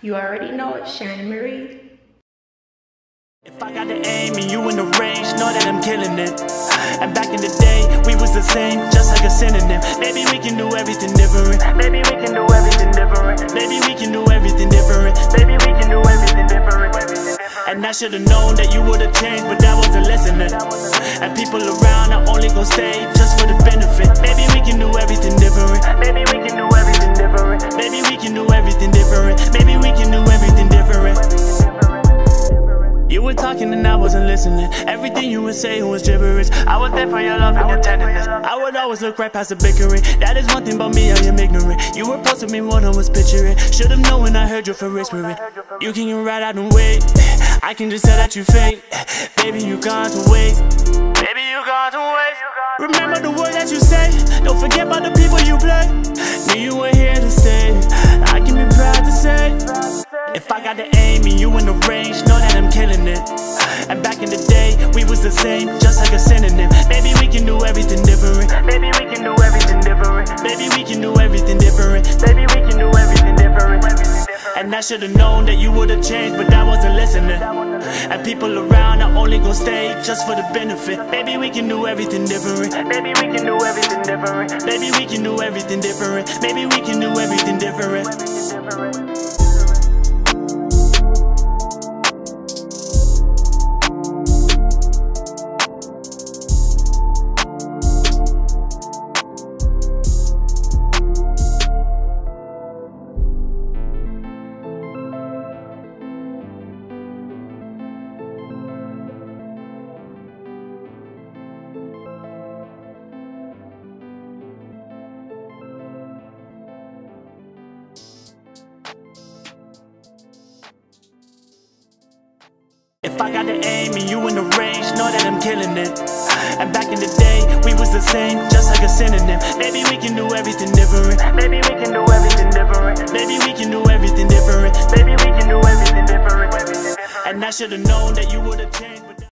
You already know it, Shannon Marie. If I got the aim and you in the range, know that I'm killing it. And back in the day, we was the same, just like a synonym. Maybe we can do everything different. Maybe we can do everything different. Maybe we can do everything different. Maybe we can do everything different. And I should've known that you would've changed, but that wasn't listening. And people around are only gon' stay just for the benefit. Maybe we can do everything different. Maybe we can do everything different. Maybe we can do everything different. Maybe we can do everything different. You were talking and I wasn't listening. Everything you were saying was gibberish. I was there for your love and your tenderness. I would always look right past the bickering. That is one thing about me, I am ignorant. You were posting me what I was picturing. Should've known when I heard you for whispering. You can get right out and wait. I can just tell that you fake. Baby, you gone to waste. Baby, you gone to waste. Remember the words that you say. Don't forget about the people you play. Knew you were here to stay. I can be proud to say, if I got the aim and you in the range, know that I'm killing it. And back in the day, we was the same, just like a synonym. Maybe we can do everything different. Maybe we can do everything different. Maybe we can do everything different. Maybe we can do everything different. And I should've known that you would've changed, but I wasn't listening. And people around are only gon' stay just for the benefit. Maybe we can do everything different. Maybe we can do everything different. Maybe we can do everything different. Maybe we can do everything different. If I got the aim and you in the range, know that I'm killing it. And back in the day, we was the same, just like a synonym. Maybe we can do everything different. Maybe we can do everything different. Maybe we can do everything different. Maybe we can do everything different. And I should've known that you would've changed.